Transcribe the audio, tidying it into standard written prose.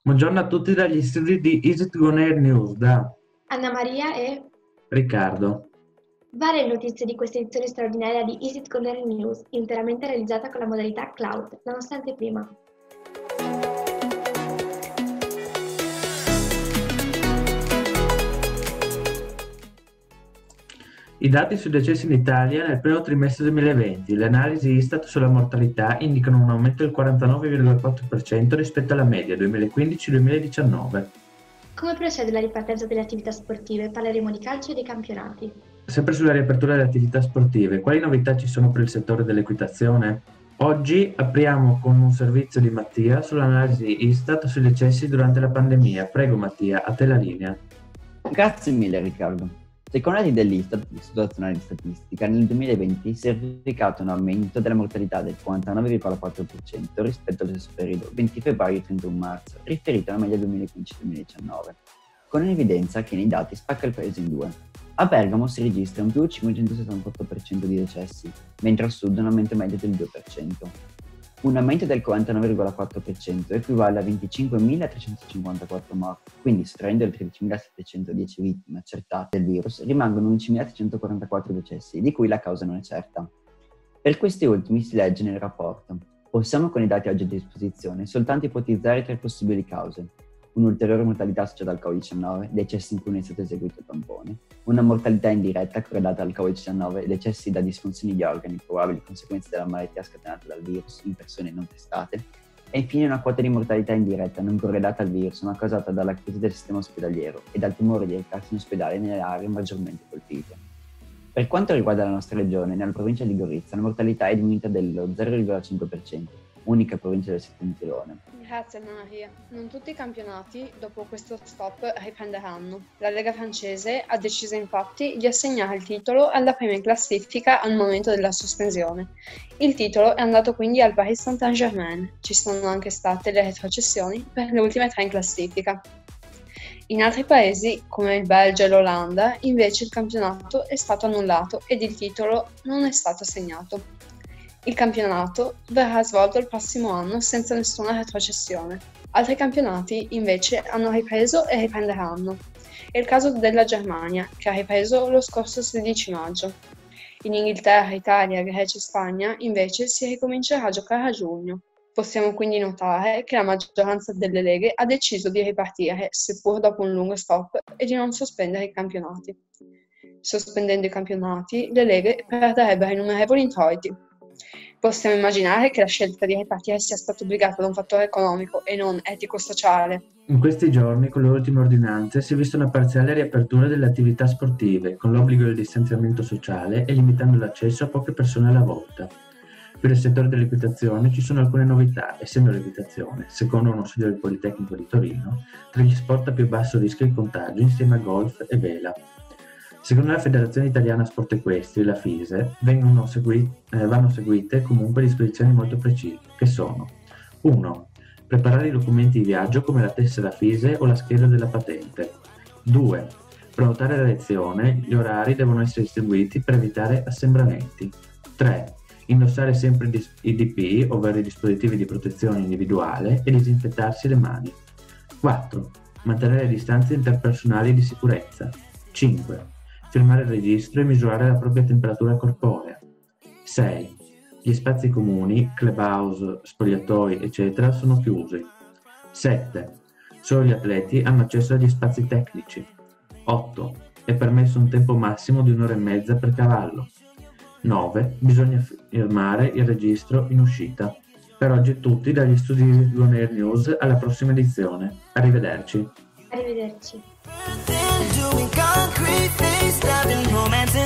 Buongiorno a tutti dagli studi di Easy Gone Air News da Anna Maria e Riccardo. varie notizie di questa edizione straordinaria di Easy Corner News, interamente realizzata con la modalità cloud, nonostante prima. I dati sui decessi in Italia nel primo trimestre 2020, le analisi Istat sulla mortalità indicano un aumento del 49,4% rispetto alla media 2015-2019. Come procede la ripartenza delle attività sportive? Parleremo di calcio e dei campionati. Sempre sulla riapertura delle attività sportive, quali novità ci sono per il settore dell'equitazione? Oggi apriamo con un servizio di Mattia sull'analisi Istat sui decessi durante la pandemia. Prego Mattia, a te la linea. Grazie mille Riccardo. Secondo i dati dell'Istat, l'Istituto Nazionale di Statistica, nel 2020 si è verificato un aumento della mortalità del 49,4% rispetto allo stesso periodo 20 febbraio e 31 marzo, riferito alla media 2015-2019, con un'evidenza che nei dati spacca il paese in due. A Bergamo si registra un più 578% di decessi, mentre al sud un aumento medio del 2%. Un aumento del 49,4% equivale a 25.354 morti, quindi sottraendo le 13.710 vittime accertate del virus, rimangono 11.344 decessi, di cui la causa non è certa. Per questi ultimi si legge nel rapporto: possiamo con i dati oggi a disposizione soltanto ipotizzare tre possibili cause: un'ulteriore mortalità associata al Covid-19, decessi in cui non è stato eseguito il tampone, una mortalità indiretta correlata al Covid-19, decessi da disfunzioni di organi, probabili conseguenze della malattia scatenata dal virus in persone non testate, e infine una quota di mortalità indiretta non correlata al virus ma causata dalla crisi del sistema ospedaliero e dal timore di recarsi in ospedale nelle aree maggiormente colpite. Per quanto riguarda la nostra regione, nella provincia di Gorizia la mortalità è diminuita dello 0,5%, unica provincia del settentrione. Grazie Anna Maria. Non tutti i campionati dopo questo stop riprenderanno. La Lega francese ha deciso infatti di assegnare il titolo alla prima in classifica al momento della sospensione. Il titolo è andato quindi al Paris Saint-Germain. Ci sono anche state le retrocessioni per le ultime tre in classifica. In altri paesi, come il Belgio e l'Olanda, invece il campionato è stato annullato ed il titolo non è stato assegnato. Il campionato verrà svolto il prossimo anno senza nessuna retrocessione. Altri campionati invece hanno ripreso e riprenderanno. È il caso della Germania, che ha ripreso lo scorso 16 maggio. In Inghilterra, Italia, Grecia e Spagna invece si ricomincerà a giocare a giugno. Possiamo quindi notare che la maggioranza delle leghe ha deciso di ripartire, seppur dopo un lungo stop, e di non sospendere i campionati. Sospendendo i campionati, le leghe perderebbero innumerevoli introiti. Possiamo immaginare che la scelta di ripartire sia stata obbligata da un fattore economico e non etico-sociale. In questi giorni, con le ultime ordinanze, si è vista una parziale riapertura delle attività sportive, con l'obbligo del distanziamento sociale e limitando l'accesso a poche persone alla volta. Per il settore dell'equitazione ci sono alcune novità, essendo l'equitazione, secondo uno studio del Politecnico di Torino, tra gli sport a più basso rischio di contagio insieme a golf e vela. Secondo la Federazione Italiana Sport Equestri, la FISE, vanno seguite comunque disposizioni molto precise, che sono: 1. Preparare i documenti di viaggio come la tessera FISE o la scheda della patente. 2. Prenotare la lezione, gli orari devono essere distribuiti per evitare assembramenti. 3. Indossare sempre i DP, ovvero i dispositivi di protezione individuale, e disinfettarsi le mani. 4. Mantenere le distanze interpersonali di sicurezza. 5. Firmare il registro e misurare la propria temperatura corporea. 6. Gli spazi comuni, clubhouse, spogliatoi, eccetera, sono chiusi. 7. Solo gli atleti hanno accesso agli spazi tecnici. 8. È permesso un tempo massimo di 1 ora e mezza per cavallo. 9. Bisogna firmare il registro in uscita. Per oggi è tutto dagli studi di Gone Air News, alla prossima edizione. Arrivederci. Arrivederci. Doing concrete things, loving romance